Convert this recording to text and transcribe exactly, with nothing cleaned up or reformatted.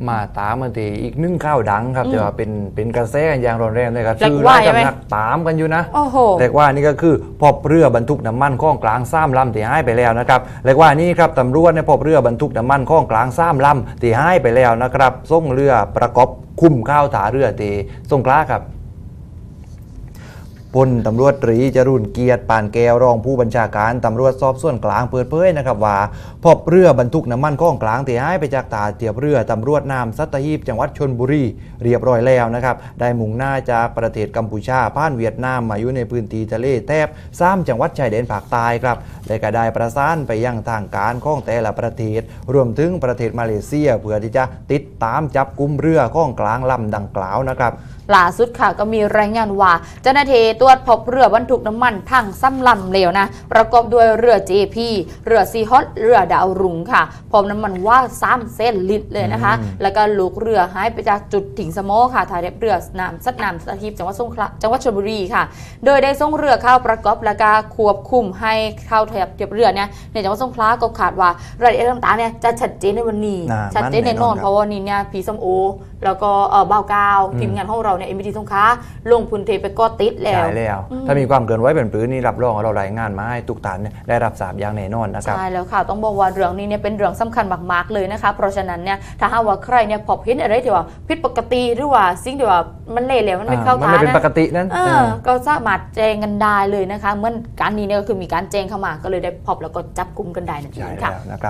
มาตามมันตีอีกนึ่งข้าวดังครับแต่ว่าเป็นเป็นกระแสอย่างร้อนแรงเลยครับแหลกชื่อว่ารายใช่ไหมกำนักตามกันอยู่นะโอ้โหเรียกว่านี่ก็คือพบเรือบรรทุกน้ำมันข้องกลางซ้ำลำที่หายไปแล้วนะครับเรียกว่านี่ครับตำรวจเนี่ยพบเรือบรรทุกน้ำมันข้องกลางซ้ำลำที่หายไปแล้วนะครับส่งเรือประกอบคุมข้าวถาเรือที่สงขลาครับพลตำรวจตรีจรุนเกียรติปานแก้วรองผู้บัญชาการตำรวจสอบสวนกลางเปิดเผยนะครับว่าพบเรือบรรทุกน้ำมันข้องกลางที่หายไปจากท่าเทียบเรือตำรวจน้ำสัตหีบจังหวัดชลบุรีเรียบร้อยแล้วนะครับได้มุ่งหน้าจากประเทศกัมพูชาผ่านเวียดนามมาอยู่ในพื้นที่ทะเลแถบสามจังหวัดชายแดนภาคใต้ครับและก็ได้ประสานไปยังทางการของแต่ละประเทศรวมถึงประเทศมาเลเซียเพื่อที่จะติดตามจับกุมเรือข้องกลางลำดังกล่าวนะครับล่าสุดค่ะก็มีรายงานว่าเจ้าหน้าที่ตรวจพบเรือบรรทุกน้ำมันทั้งซ้ำลำเลวนะประกอบด้วยเรือ เจ พี เรือซีฮอตเรือดาวรุ่งค่ะพบน้ำมันว่าสามเส้นลิตรเลยนะคะแล้วก็ลูกเรือหายไปจากจุดถิ่งสมอค่ะถ่ายเรือน้ำซัดน้ำสัตหีบจังหวัดสงขลาจังหวัดชลบุรีค่ะโดยได้ส่งเรือเข้าประกอบและก็ควบคุมให้เข้าเทียบเรือเนี่ยในจังหวัดสงขลาก็ขาดว่ารายละเอียดต่างๆเนี่ยจะชัดเจนในวันนี้ชัดเจนแน่นอนเพราะว่านี่เนี่ยพีส้มโอแล้วก็เออเบากาวทีมงานของเราเนี่ยเอ็มบีทีสงขลาลงพื้นที่ไปก็ติดแล้วใช่แล้วถ้ามีความเกินไว้เป็นปืนนี่รับรองเรารายงานมาให้ทุกท่านได้รับทราบอย่างแน่นอนนะครับใช่แล้วค่ะต้องบอกว่าเรื่องนี้เนี่ยเป็นเรื่องสำคัญมากๆเลยนะคะเพราะฉะนั้นเนี่ยถ้าหากว่าใครเนี่ยพบเห็นอะไรที่ว่าผิดปกติหรือว่าสิ่งที่ว่ามันเละแล้วมันไม่เข้ามันทางไม่เป็นปกตินั้นก็สามารถแจ้งกันได้เลยนะคะเมื่อการนี้เนี่ยก็คือมีการแจ้งเข้ามาก็เลยได้พบแล้วก็จับกุมกันได้นั่นเองค่ะ